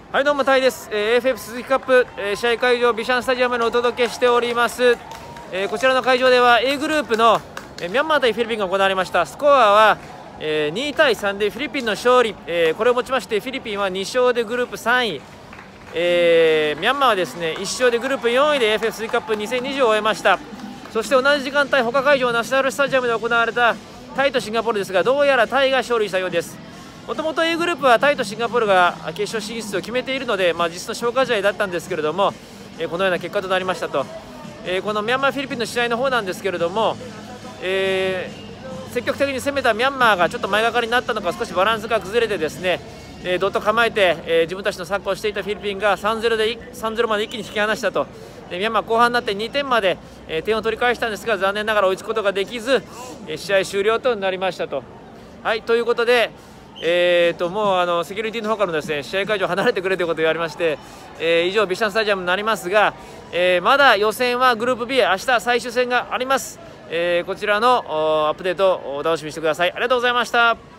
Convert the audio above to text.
はい、どうもタイです。AFF 鈴木カップ、試合会場ビシャンスタジアムにお届けしております。こちらの会場では A グループの、ミャンマー対フィリピンが行われました。スコアは、2対3でフィリピンの勝利、これをもちましてフィリピンは2勝でグループ3位、ミャンマーはですね1勝でグループ4位で AFF 鈴木カップ2020を終えました。そして同じ時間帯、他会場ナショナルスタジアムで行われたタイとシンガポールですが、どうやらタイが勝利したようです。もともと A グループはタイとシンガポールが決勝進出を決めているので、実質の消化試合だったんですけれども、このような結果となりましたと。このミャンマー、フィリピンの試合の方なんですけれども、積極的に攻めたミャンマーがちょっと前がかりになったのか、少しバランスが崩れてですね、どっと構えて、自分たちのサッカーをしていたフィリピンが 3-0 まで一気に引き離したと。ミャンマー後半になって2点まで点を取り返したんですが、残念ながら追いつくことができず、試合終了となりましたと。はい、ということで、もうセキュリティの方からもですね、試合会場離れてくれということを言われまして、以上ビシャンスタジアムになりますが、まだ予選はグループ B、明日最終戦があります。こちらのアップデートをお楽しみにしてください。ありがとうございました。